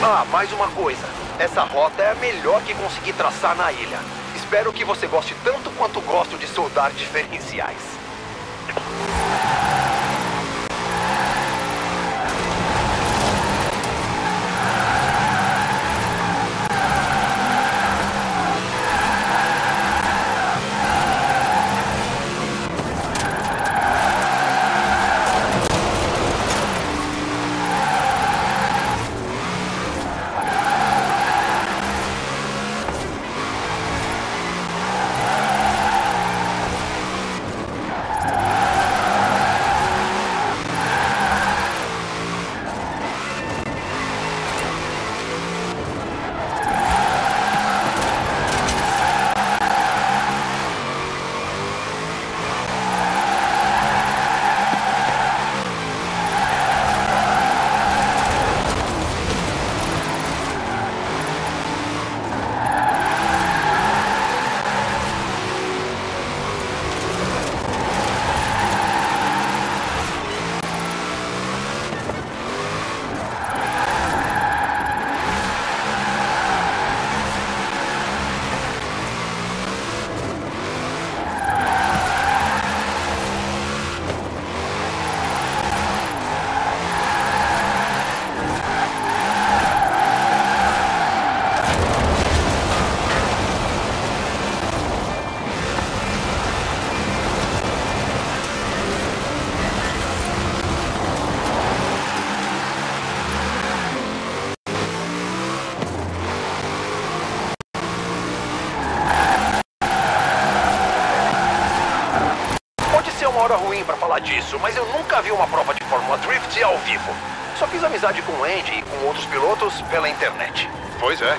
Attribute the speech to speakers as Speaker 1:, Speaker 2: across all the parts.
Speaker 1: Ah, mais uma coisa. Essa rota é a melhor que consegui traçar na ilha. Espero que você goste tanto quanto gosto de soldar diferenciais. Uma hora ruim pra falar disso, mas eu nunca vi uma prova de Fórmula Drift ao vivo. Só fiz amizade com o Andy e com outros pilotos pela internet.
Speaker 2: Pois é.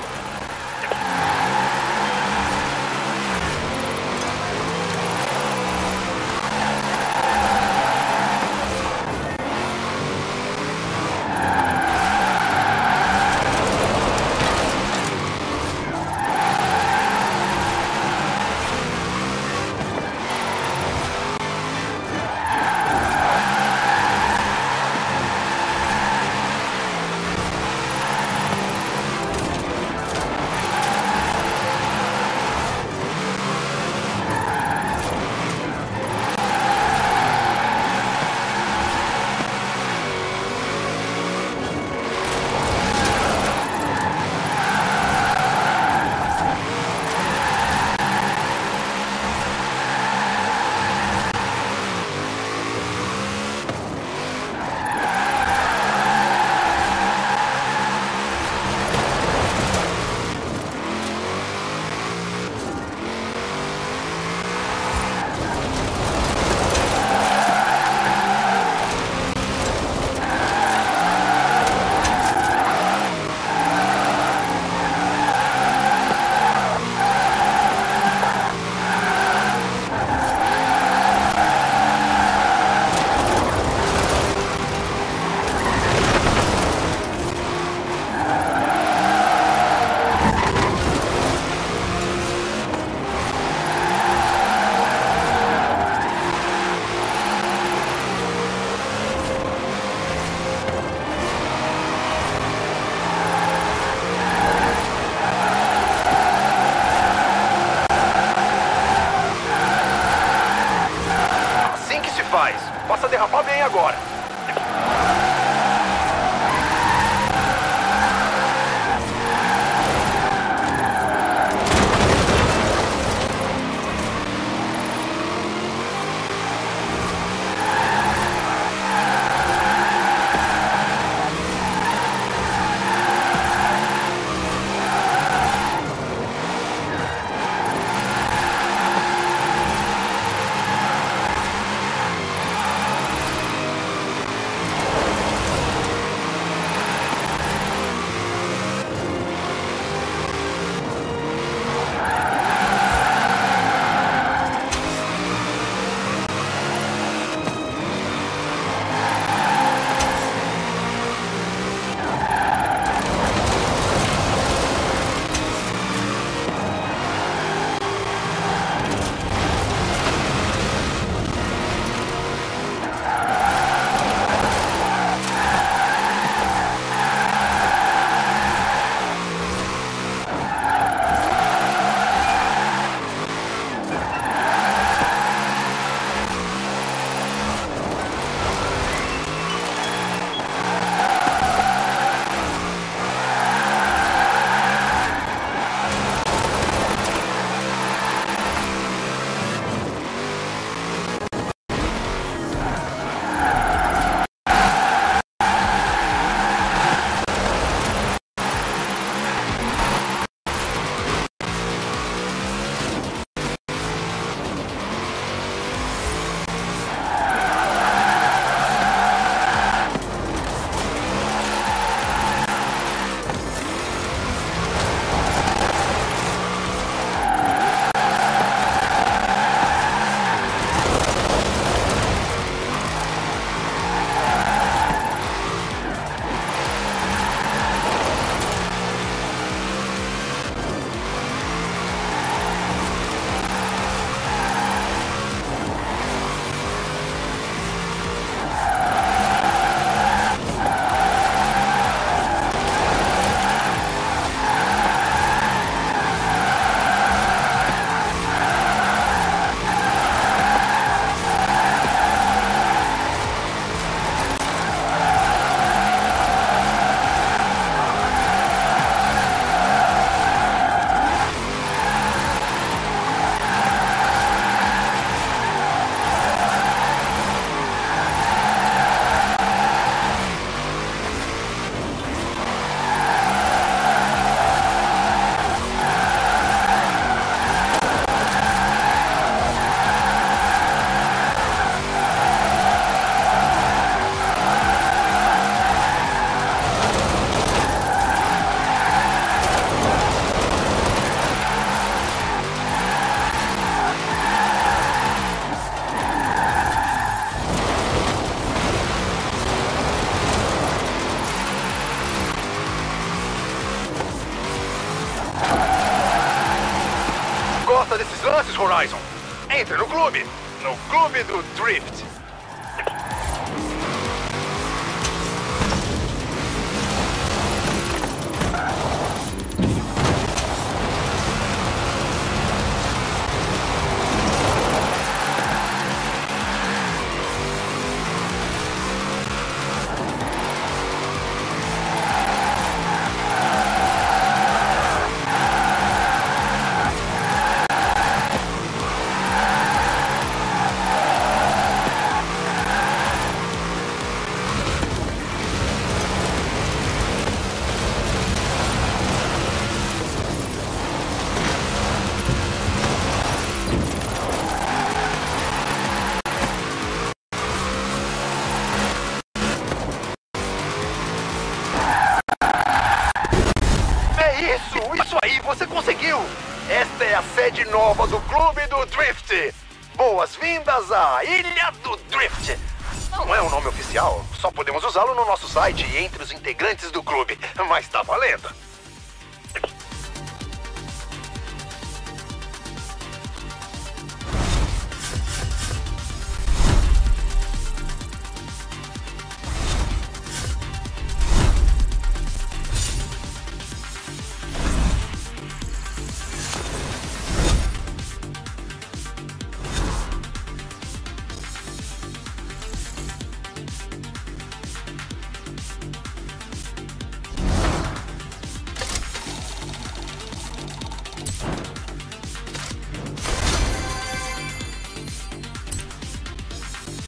Speaker 1: Passa a derrapar bem agora. chances, Horizon. Entre no clube. No clube do Drift. Isso aí, você conseguiu! Esta é a sede nova do Clube do Drift! Boas-vindas à Ilha do Drift! Não é um nome oficial, só podemos usá-lo no nosso site e entre os integrantes do clube, mas tá valendo!